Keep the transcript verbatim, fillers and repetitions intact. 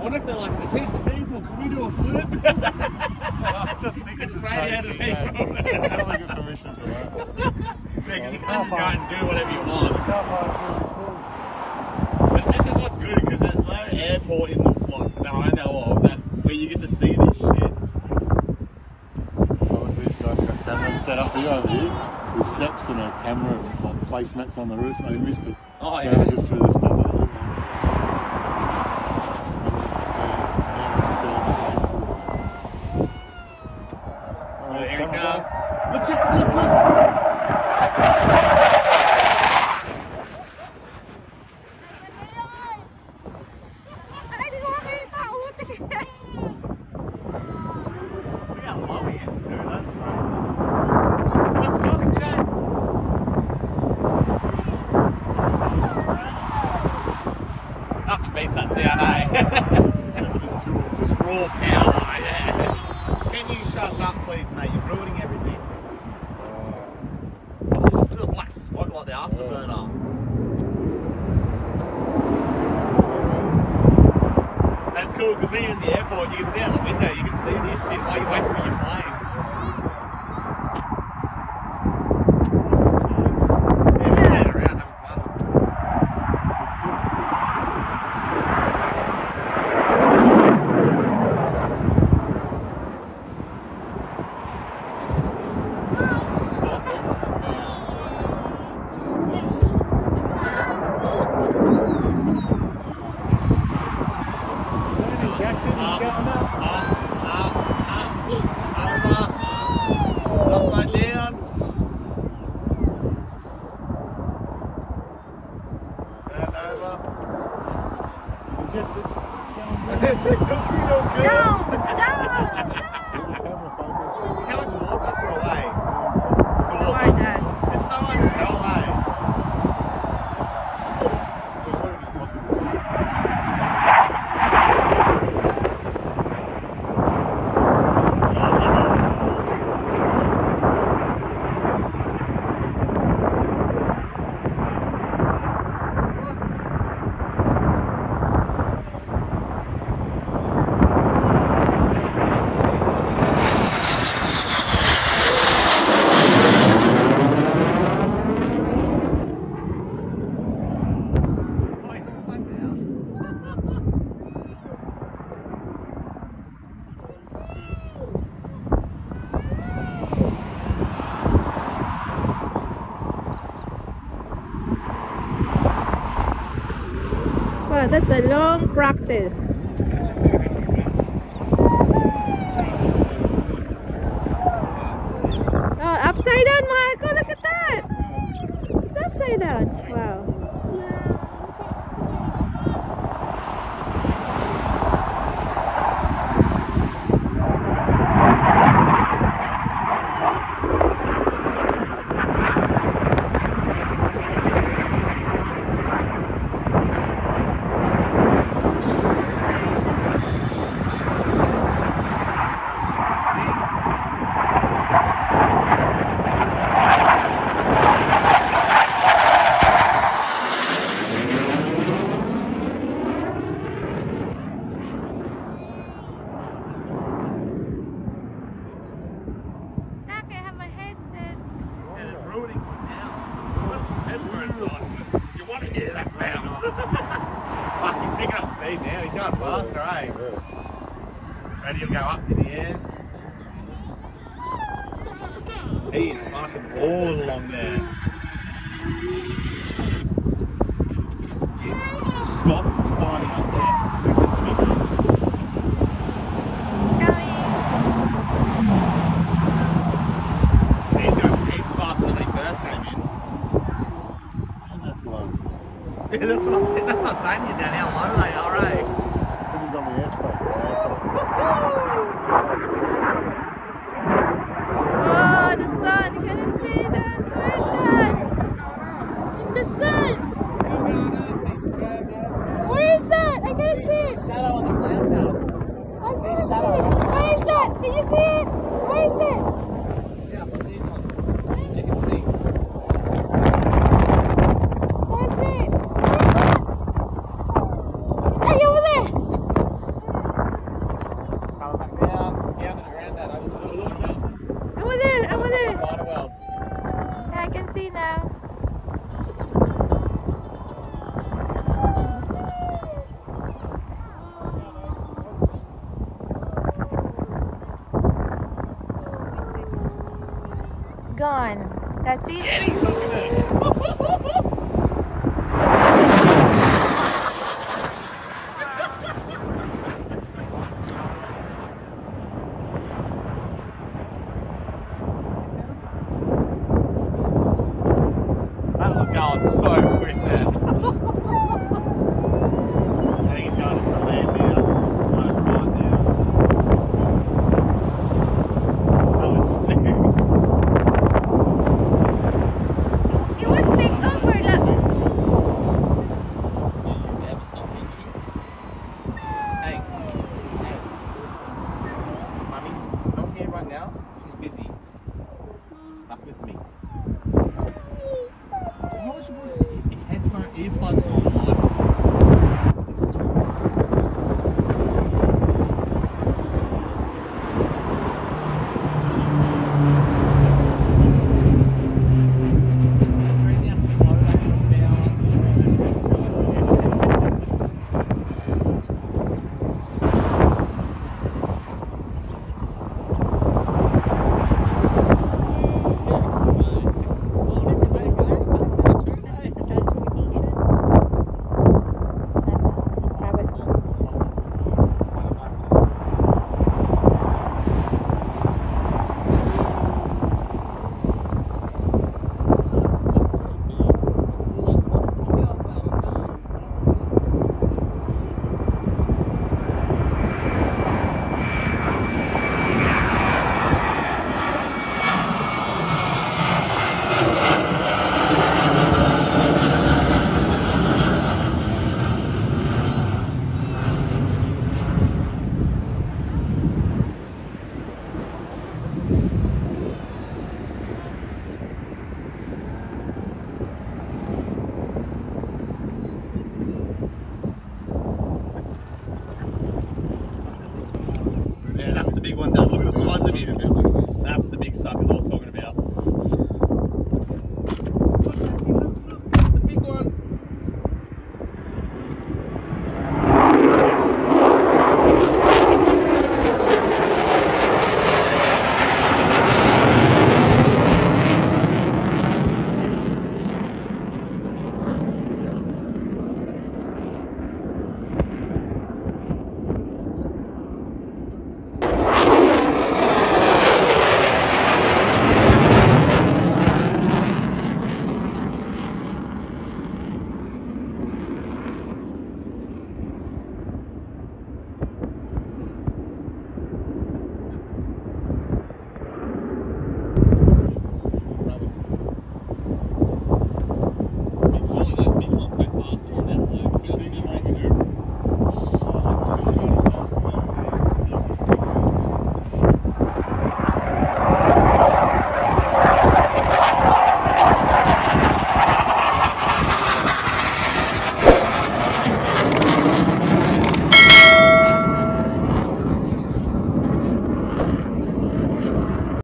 wonder if they're like, there's heaps of people, can we do a flip? I just think it's the same thing. Yeah. I don't think it's permission for that. Yeah, because you can't just go and do whatever you want. But this is what's good, because there's no airport in the like, that I know of that where you get to see this shit. Oh, these guys got cameras set up here over here with steps and a camera like placemats on the roof. They missed it. Oh yeah. They just threw the stuff out here. Here he comes. Look, Jackson, look, look! Look how low he is too, that's crazy. Look, look, Jack! Nothing beats that sound, eh? There's two of them just raw Down, yeah. Can you shut up, please, mate? You're ruining everything. Look at the black smoke like the afterburner. And it's cool because when you're in the airport, you can see out the window, you can see this shit while you wait for your plane. Yeah, we're standing around having fun. Jackson is going up. Up, up, up, over, upside down. And over. You'll see no girls. You're coming towards us or away? Towards us. It's so hard to tell, mate. Wow, that's a long practice. Oh, upside down, Marco, look at that! It's upside down. Wow. Ruining the sound. Put headphones on. You want to hear that sound. Fuck, he's picking up speed now. He's going faster, eh? Ready to go up in the air. He is fucking balling along there. Yes. Stop climbing up there. Listen to me. Yeah, that's what I was, that's what I was saying to you down how low they are, eh? This is on the airspace. Oh, the sun! You cannot see that. Where is that? In the sun. Where is that? I can't see it. Shadow on the cloud now. I can't see it. Where is that? Can you see it? Where is it? Yeah, put these on. You can see. That's it. Where's that? Hey, over there. on. That's it. Yeah, he's on it. That was going so quick then. I think he's going for land now. Slow right now. That was sick. It was thick over like. Hey. Hey. Mummy's not here right now. She's busy. Stuck with me. Why would you put headphone earplugs on? Yeah, that's the big one, Dad. Look at the size of him. That's the big suckers I was talking about.